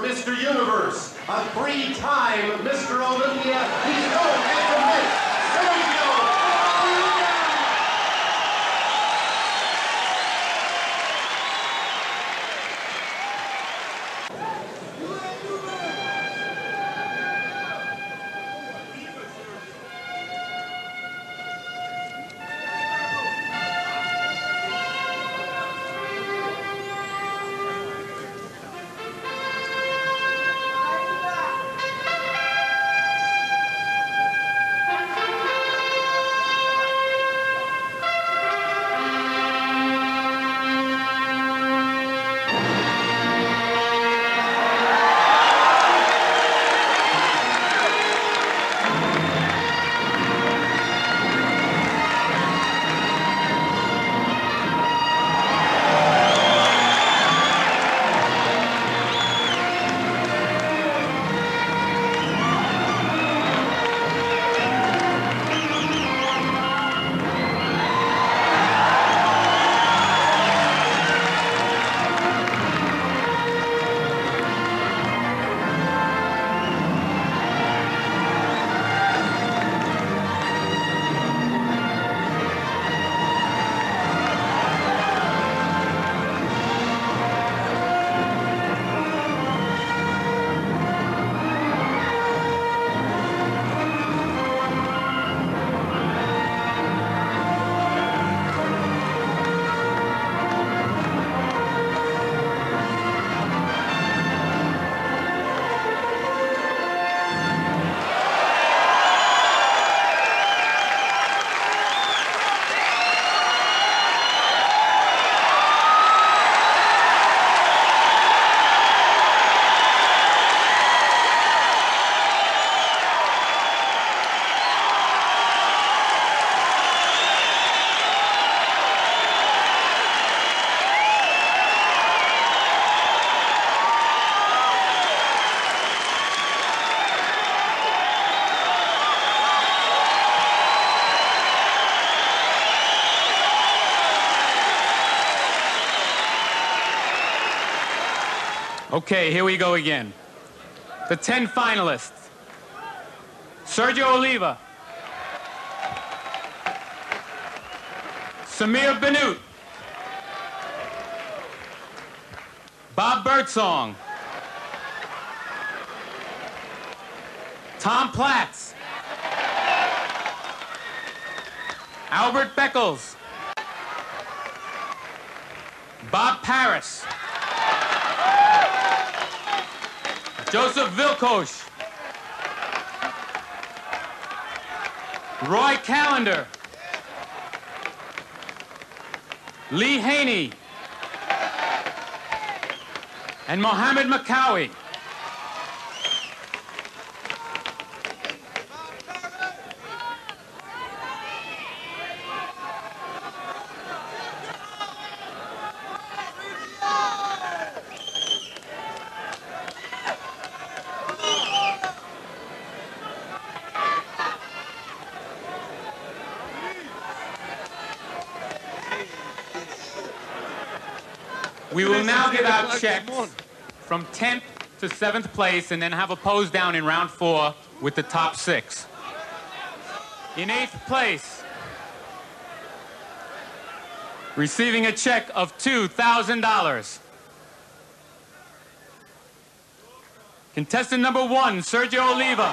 Mr. Universe, a three-time Mr. Olympia. He's known as the Myth, Sergio Oliva. Okay, here we go again. The 10 finalists. Sergio Oliva. Samir Bannout. Bob Birdsong. Tom Platz. Albert Beckles. Bob Paris. Jusup Wilkosz. Roy Callender. Lee Haney. And Mohamed Makkawy. We will now give out checks from 10th to 7th place and then have a pose down in round 4 with the top 6. In 8th place, receiving a check of $2,000. Contestant number 1, Sergio Oliva.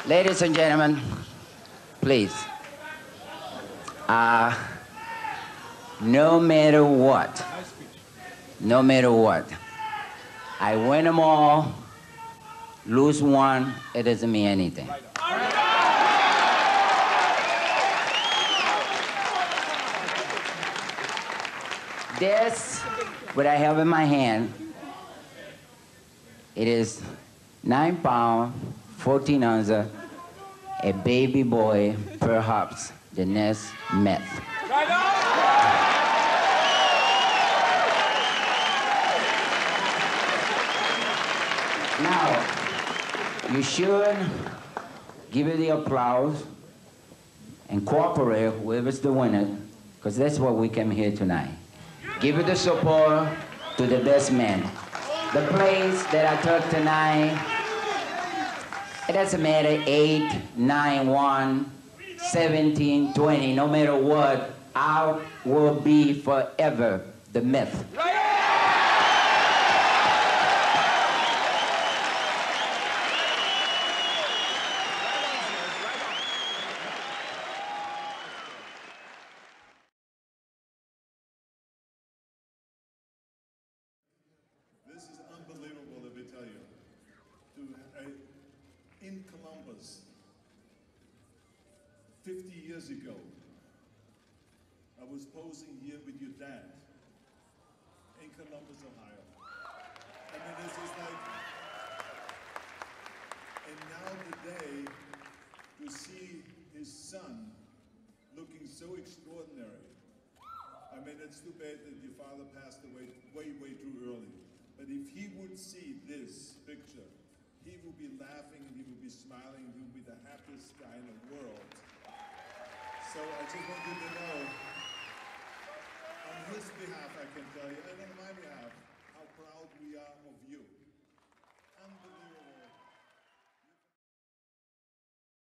Ladies and gentlemen, please. No matter what, I win them all, lose one, it doesn't mean anything. This, what I have in my hand, it is 9 pounds, 14 ounces, a baby boy, perhaps the next myth. Now, you should give it the applause and cooperate whoever's the winner, because that's what we came here tonight. Give it the support to the best man. The place that I took tonight, it doesn't matter, 8, 9, 1, 17, 20, no matter what, I will be forever the myth. This is unbelievable, let me tell you. In Columbus, 50 years ago, I was posing here with your dad in Columbus, Ohio. I mean, this is like, and now today, to see his son looking so extraordinary. I mean, it's too bad that your father passed away way, way too early. But if he would see this picture, he would be laughing and he would be smiling, he would be the happiest guy in the world. So I just want you to know, on his behalf I can tell you, and on my behalf, how proud we are of you. Unbelievable.